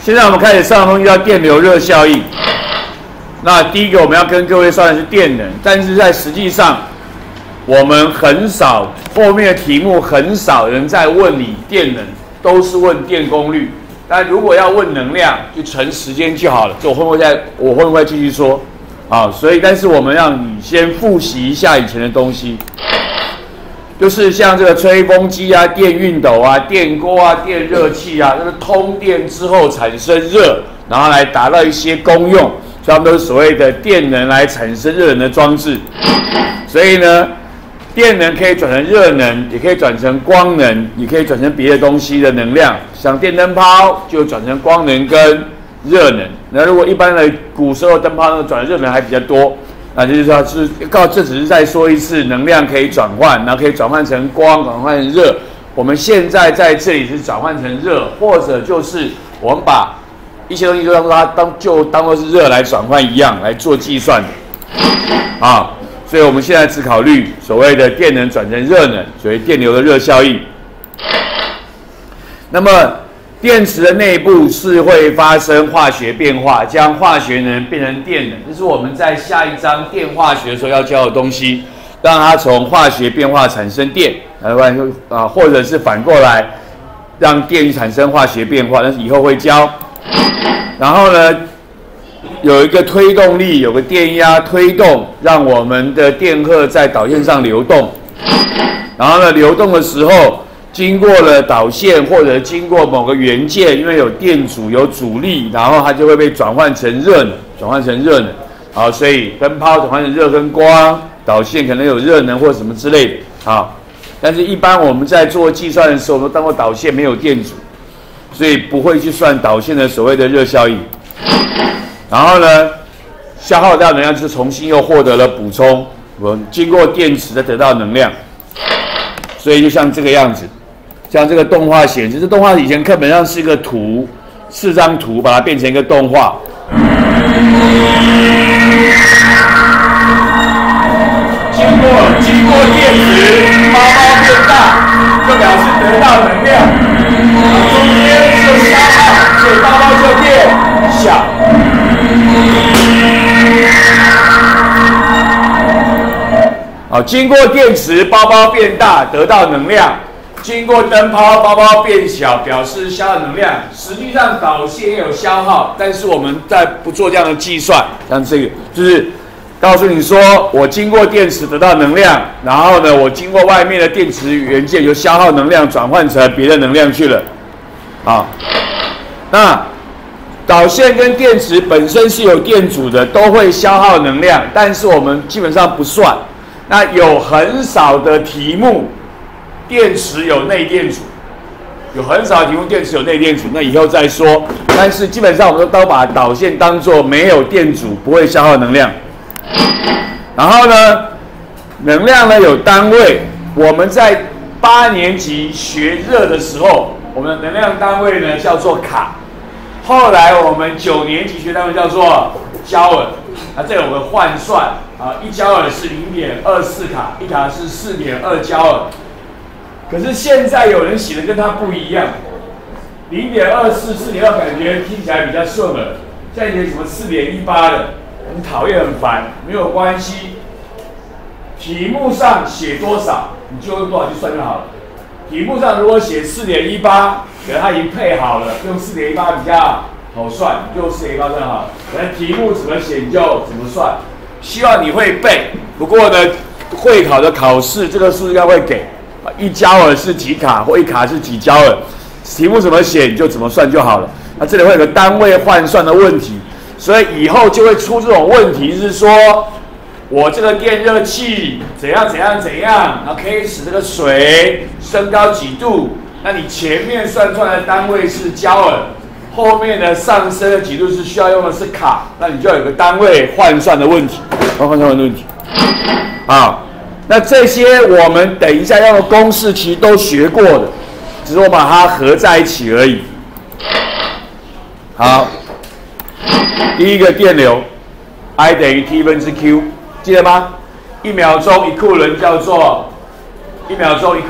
现在我们开始上的东西叫电流热效应。那第一个我们要跟各位算的是电能，但是在实际上，我们很少后面的题目很少人在问你电能，都是问电功率。但如果要问能量，就乘时间就好了。这我会不会继续说？啊，所以但是我们让你先复习一下以前的东西。就是像这个吹风机啊、电熨斗啊、电锅啊、电热器啊，这个通电之后产生热，然后来达到一些功用，所以它们都是所谓的电能来产生热能的装置。所以呢，电能可以转成热能，也可以转成光能，也可以转成别的东西的能量，像电灯泡就转成光能跟热能。那如果一般的古时候灯泡呢，转成热能还比较多。那就是说，这只是再说一次，能量可以转换，然后可以转换成光，转换成热。我们现在在这里是转换成热，或者就是我们把一些东西就当作是热来转换一样来做计算的啊。所以我们现在只考虑所谓的电能转成热能，所谓电流的热效应。那么电池的内部是会发生化学变化，将化学能变成电能，这是我们在下一章电化学的时候要教的东西，让它从化学变化产生电，或者是反过来让电产生化学变化，但是以后会教。然后呢，有一个推动力，有个电压推动，让我们的电荷在导线上流动。然后呢，流动的时候，经过了导线或者经过某个元件，因为有电阻有阻力，然后它就会被转换成热能，好，所以灯泡转换成热跟光，导线可能有热能或者什么之类的，好，但是一般我们在做计算的时候，都当作导线没有电阻，所以不会去算导线的所谓的热效应。然后呢，消耗掉能量就是重新又获得了补充，我们经过电池再得到能量，所以就像这个样子。像这个动画显示，这动画以前课本上是一个图，4张图，把它变成一个动画。经过电池，包包变大，就表示得到能量。中间就消耗，所以包包就变小。好，经过电池，包包变大，得到能量。经过灯泡，包包变小，表示消耗能量。实际上导线也有消耗，但是我们在不做这样的计算。像这个就是告诉你说，我经过电池得到能量，然后呢，我经过外面的电池元件由消耗能量转换成别的能量去了。啊，那导线跟电池本身是有电阻的，都会消耗能量，但是我们基本上不算。那有很少的题目。电池有内电阻，有很少的题目电池有内电阻，那以后再说。但是基本上我们都把导线当作没有电阻，不会消耗能量。然后呢，能量呢有单位。我们在8年级学热的时候，我们的能量单位呢叫做卡。后来我们9年级学单位叫做焦耳。这有个换算啊，1焦耳是0.24卡，1卡是4.2焦耳。可是现在有人写的跟他不一样，0.24、4.2感觉听起来比较顺耳，现在写什么4.18的，很讨厌很烦，没有关系。题目上写多少，你就用多少去算就好了。题目上如果写4.18，可能他已经配好了，用4.18比较好算，你就4.18算好了。可能题目怎么写你就怎么算。希望你会背，不过呢，会考的考试这个数应该会给。1焦耳是几卡，或1卡是几焦耳，题目怎么写你就怎么算就好了。那这里会有个单位换算的问题，所以以后就会出这种问题，是说我这个电热器怎样，然后可以使这个水升高几度，那你前面算出来的单位是焦耳，后面的上升的几度是需要用的是卡，那你就要有个单位换算的问题，啊。那这些我们等一下要的公式其实都学过的，只是我把它合在一起而已。好，第一个电流 I 等于 T 分之 Q， 记得吗？1秒钟1库仑叫做1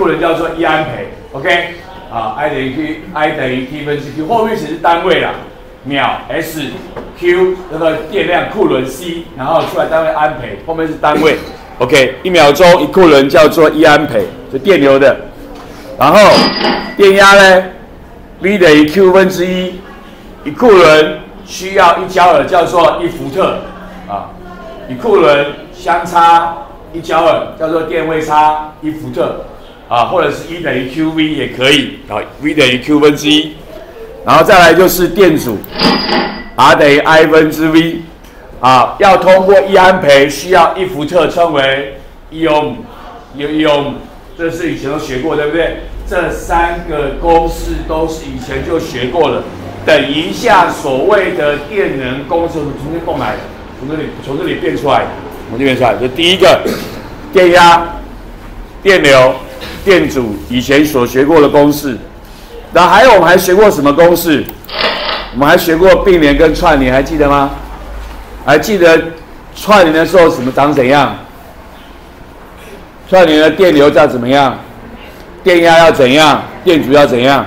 安培 ，OK？ 啊 ，I 等于 T 分之 Q， 后面只是单位啦。 秒 S，Q 那个电量库仑 C， 然后出来单位安培，后面是单位。OK， 1秒钟1库仑叫做1安培，就电流的。然后电压呢 ，V 等于 Q 分之一，1库仑需要1焦耳叫做1伏特啊，1库仑相差1焦耳叫做电位差1伏特啊，或者是1等于 QV 也可以啊 ，V 等于 Q 分之一。然后再来就是电阻 ，R 等于 I 分之 V。啊，要通过1安培需要1伏特，称为1欧姆，1欧姆，这是以前都学过，对不对？这3个公式都是以前就学过了。等一下，所谓的电能公式从这里蹦来的，从这里变出来的，从这边出来。就第一个，电压、电流、电阻，以前所学过的公式。然后还有我们还学过什么公式？我们还学过并联跟串联，还记得吗？还记得串联的时候长怎样？串联的电流要怎么样？电压要怎样？电阻要怎样？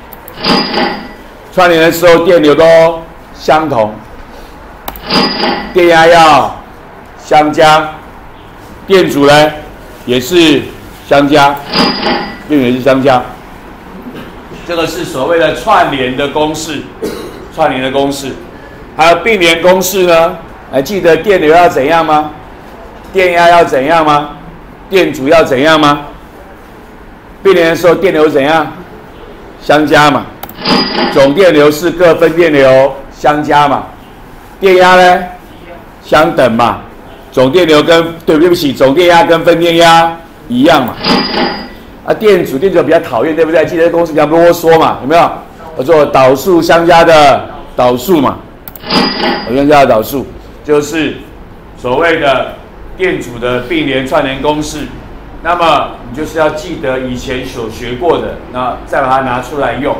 串联的时候电流都相同，电压要相加，电阻呢也是相加，电流也是相加。这个是所谓的串联的公式，串联的公式。还有并联公式呢？还记得电流要怎样吗？电压要怎样吗？电阻要怎样吗？并联的时候电流怎样？相加嘛。总电流是各分电流相加嘛。电压呢？相等嘛。总电流对不起，总电压跟分电压一样嘛。啊，电阻比较讨厌，对不对？记得公式比较啰嗦嘛，有没有？叫做导数相加的导数嘛。相加的导数就是所谓的电阻的并联串联公式。那么你就是要记得以前所学过的，那再把它拿出来用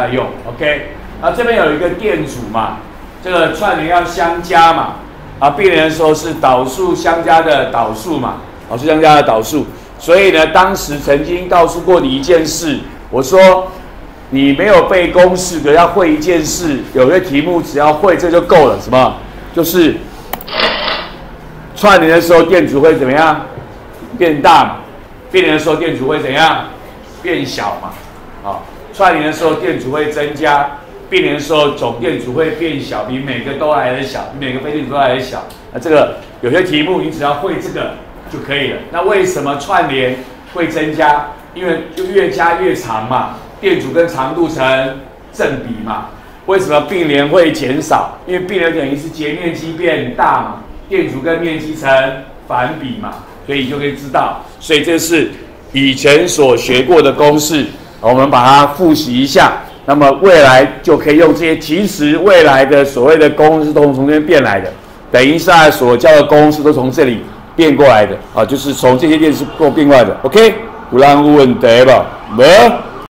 ，OK？ 那这边有一个电阻嘛，这个串联要相加嘛，啊，并联的时候是导数相加的导数嘛，导数相加的导数。所以呢，当时曾经告诉过你一件事，我说你没有背公式的，要会一件事，有些题目只要会这就够了。什么？就是串联的时候电阻会怎么样？变大嘛。并联的时候电阻会怎样？变小嘛。好，串联的时候电阻会增加，并联的时候总电阻会变小，比每个都来得小，比每个非电阻都来得小。那这个有些题目你只要会这个就可以了。那为什么串联会增加？因为就越加越长嘛，电阻跟长度成正比嘛。为什么并联会减少？因为并联等于是截面积变大嘛，电阻跟面积成反比嘛，所以你就可以知道。所以这是以前所学过的公式，我们把它复习一下。那么未来就可以用这些，其实未来的所谓的公式都从这边变来的，等一下所教的公式都从这里变过来的啊，就是从这些电式变过来的。OK， 有人有问题吧？没。